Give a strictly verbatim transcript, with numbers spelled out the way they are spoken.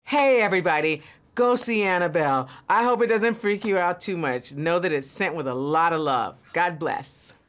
Hey everybody, go see Annabelle. I hope it doesn't freak you out too much. Know that it's sent with a lot of love. God bless.